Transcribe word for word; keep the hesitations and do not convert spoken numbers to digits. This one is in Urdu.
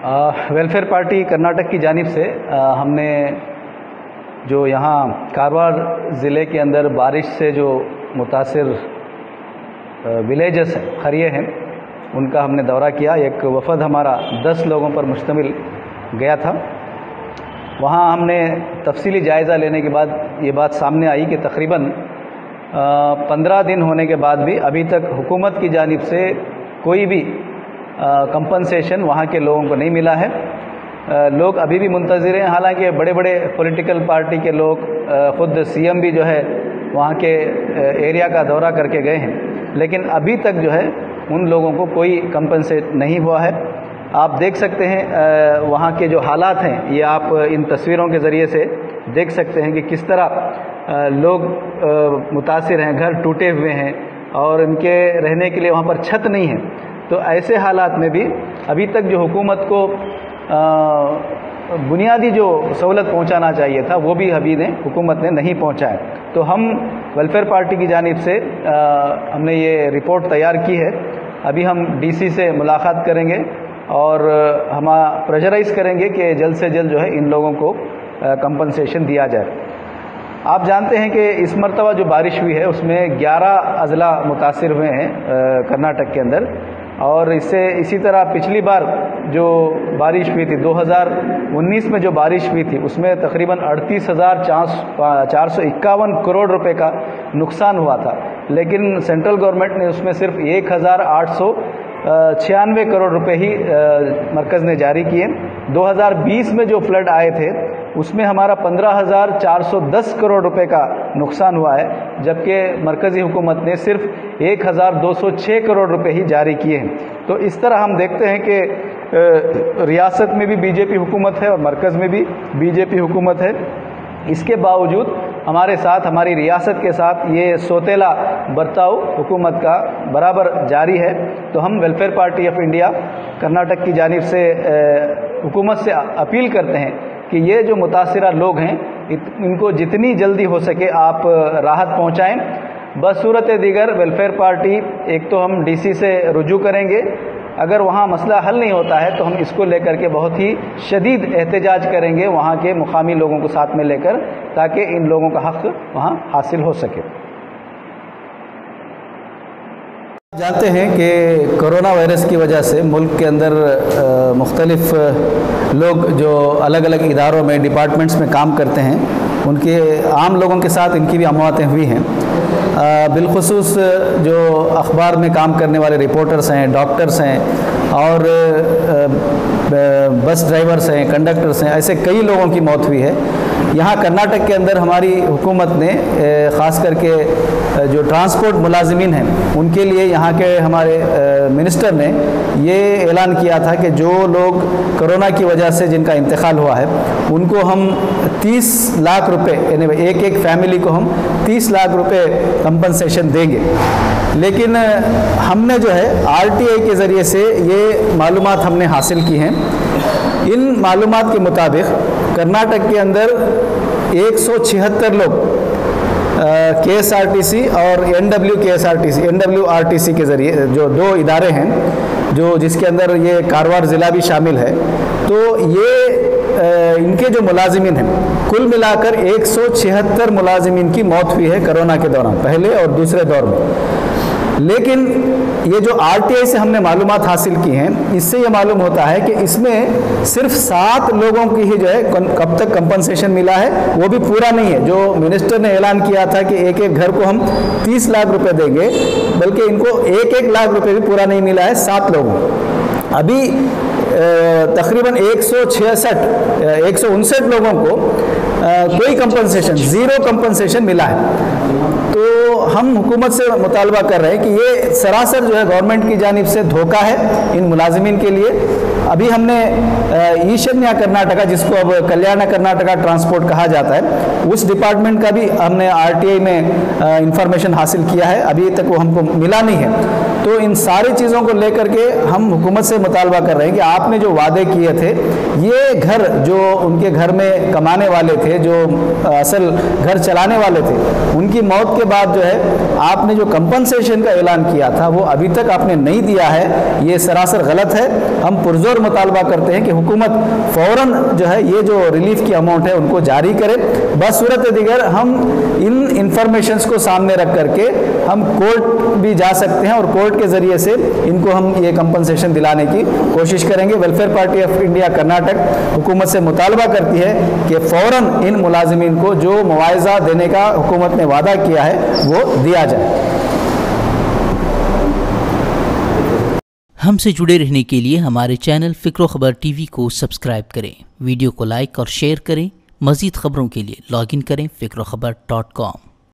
ویلفیئر پارٹی کرناٹک کی جانب سے ہم نے جو یہاں کارواڑ ضلع کے اندر بارش سے جو متاثر ولیجز ہیں قریے ہیں ان کا ہم نے دورہ کیا. ایک وفد ہمارا دس لوگوں پر مشتمل گیا تھا. وہاں ہم نے تفصیلی جائزہ لینے کے بعد یہ بات سامنے آئی کہ تقریباً پندرہ دن ہونے کے بعد بھی ابھی تک حکومت کی جانب سے کوئی بھی کمپنسیشن وہاں کے لوگوں کو نہیں ملا ہے. لوگ ابھی بھی منتظر ہیں. حالانکہ بڑے بڑے پولیٹیکل پارٹی کے لوگ, خود سی ایم بھی جو ہے وہاں کے ایریا کا دورہ کر کے گئے ہیں, لیکن ابھی تک جو ہے ان لوگوں کو کوئی کمپنسیٹ نہیں ہوا ہے. آپ دیکھ سکتے ہیں وہاں کے جو حالات ہیں, یہ آپ ان تصویروں کے ذریعے سے دیکھ سکتے ہیں کہ کس طرح لوگ متاثر ہیں, گھر ٹوٹے ہوئے ہیں اور ان کے رہنے کے لیے وہاں پر چھت نہیں ہے. تو ایسے حالات میں بھی ابھی تک جو حکومت کو بنیادی جو سہولت پہنچانا چاہیے تھا وہ بھی ابھی نے حکومت نے نہیں پہنچایا. تو ہم ویلفیئر پارٹی کی جانب سے ہم نے یہ رپورٹ تیار کی ہے. ابھی ہم ڈی سی سے ملاقات کریں گے اور ہم پریشرائز کریں گے کہ جلد سے جلد جو ہے ان لوگوں کو کمپنسیشن دیا جائے. آپ جانتے ہیں کہ اس مرتبہ جو بارش ہوئی ہے اس میں گیارہ اضلاع متاثر ہوئے ہیں کرناٹک کے اندر, اور اس سے اسی طرح پچھلی بار جو بارش ہوئی تھی دو ہزار انیس میں جو بارش ہوئی تھی اس میں تقریباً اڑتیس ہزار چار سو اکاون کروڑ روپے کا نقصان ہوا تھا, لیکن سینٹرل گورنمنٹ نے اس میں صرف ایک ہزار آٹھ سو چھیانوے کروڑ روپے ہی مرکز نے جاری کیے. دو ہزار بیس میں جو فلڈ آئے تھے اس میں ہمارا پندرہ ہزار چار سو دس کروڑ روپے کا نقصان ہوا ہے, جبکہ مرکزی حکومت نے صرف ایک ہزار دو سو چھ کروڑ روپے ہی جاری کیے ہیں. تو اس طرح ہم دیکھتے ہیں کہ ریاست میں بھی بی جے پی حکومت ہے اور مرکز میں بھی بی جے پی حکومت ہے. اس کے باوجود ہمارے ساتھ, ہماری ریاست کے ساتھ یہ سوتیلا برتاؤ حکومت کا برابر جاری ہے. تو ہم welfare party of India Karnataka کی جانب سے حکومت سے اپیل کرتے ہیں کہ یہ جو متاثرہ لوگ ہیں ان کو جتنی جلدی ہو سکے آپ راحت پہنچائیں. بصورت دیگر ویلفیئر پارٹی ایک تو ہم ڈی سی سے رجوع کریں گے, اگر وہاں مسئلہ حل نہیں ہوتا ہے تو ہم اس کو لے کر کے بہت ہی شدید احتجاج کریں گے وہاں کے مقامی لوگوں کو ساتھ میں لے کر, تاکہ ان لوگوں کا حق وہاں حاصل ہو سکے. جانتے ہیں کہ کرونا وائرس کی وجہ سے ملک کے اندر مختلف لوگ جو الگ الگ اداروں میں ڈپارٹمنٹس میں کام کرتے ہیں ان کے عام لوگوں کے ساتھ ان کی بھی امواتیں ہوئی ہیں. بالخصوص جو اخبار میں کام کرنے والے رپورٹرز ہیں, ڈاکٹرز ہیں اور بس ڈرائیورز ہیں, کنڈکٹرز ہیں, ایسے کئی لوگوں کی موت ہوئی ہے. یہاں کرناٹک کے اندر ہماری حکومت نے خاص کر کے جو ٹرانسپورٹ ملازمین ہیں ان کے لیے یہاں کے ہمارے منسٹر نے یہ اعلان کیا تھا کہ جو لوگ کرونا کی وجہ سے جن کا انتقال ہوا ہے ان کو ہم تیس لاکھ روپے یعنی ایک ایک فیملی کو ہم تیس لاکھ روپے کمپنسیشن دیں گے. لیکن ہم نے جو ہے آر ٹی آئی کے ذریعے سے یہ معلومات ہم نے حاصل کی ہیں. ان معلومات کے مطابق کرناٹک کے اندر ایک سو چھہتر لوگ کے ایس آر ٹی سی اور N W K S R T C N W R T C کے ذریعے جو دو ادارے ہیں جو جس کے اندر یہ کارواڑ ضلع بھی شامل ہے, تو یہ ان کے جو ملازمین ہیں کل ملا کر ایک سو چھہتر ملازمین کی موت ہوئی ہے کرونا کے دوران, پہلے اور دوسرے دور میں. لیکن یہ جو آر ٹی آئی سے ہم نے معلومات حاصل کی ہیں اس سے یہ معلوم ہوتا ہے کہ اس میں صرف سات لوگوں کی ہی جو ہے کب تک کمپنسیشن ملا ہے, وہ بھی پورا نہیں ہے. جو منسٹر نے اعلان کیا تھا کہ ایک ایک گھر کو ہم تیس لاکھ روپے دیں گے, بلکہ ان کو ایک ایک لاکھ روپے بھی پورا نہیں ملا ہے سات لوگوں. ابھی تقریباً ایک سو چھیاسٹھ ایک سو انسٹھ لوگوں کو کوئی کمپنسیشن زیرو کمپنسیشن ملا ہے. تو ہم حکومت سے مطالبہ کر رہے ہیں کہ یہ سراسر جو ہے گورنمنٹ کی جانب سے دھوکہ ہے ان ملازمین کے لیے. ابھی ہم نے ایشانیہ کرناٹکا, جس کو اب کلیانہ کرناٹکا ٹرانسپورٹ کہا جاتا ہے, اس ڈپارٹمنٹ کا بھی ہم نے آر ٹی آئی میں انفارمیشن حاصل کیا ہے. ابھی تک وہ ہم کو ملا نہیں ہے. تو ان ساری چیزوں کو لے کر کے ہم حکومت سے مطالبہ کر رہے ہیں کہ آپ نے جو وعدے کیے تھے، یہ گھر جو ان کے گھر میں کمانے والے تھے، جو اصل گھر چلانے والے تھے، ان کی موت کے بعد جو ہے آپ نے جو کمپنسیشن کا اعلان کیا تھا وہ ابھی تک آپ نے نہیں دیا ہے، یہ سراسر غلط ہے۔ ہم پرزور مطالبہ کرتے ہیں کہ حکومت فوراً جو ہے یہ جو ریلیف کی اماؤنٹ ہے ان کو جاری کرے۔ بصورت دیگر ہم ان انفارمیشنز کو سامنے رکھ کر کے ہم کورٹ بھی جا سکتے ہیں اور کورٹ کے ذریعے سے ان کو ہم یہ کمپنسیشن دلانے کی کوشش کریں گے۔ Welfare party of India Karnataka حکومت سے مطالبہ کرتی ہے کہ فوراً ان ملازمین کو جو معاوضہ دینے کا حکومت نے وعدہ کیا ہے وہ دیا جائے۔ ہم سے جڑے رہنے کے لیے ہمارے چینل فکر و خبر ٹی وی کو سبسکرائب کریں، ویڈیو کو لائک اور شیئر کریں۔ مزید خبروں کے لیے لاگ ان کریں فکر و خبر ڈاٹ کام۔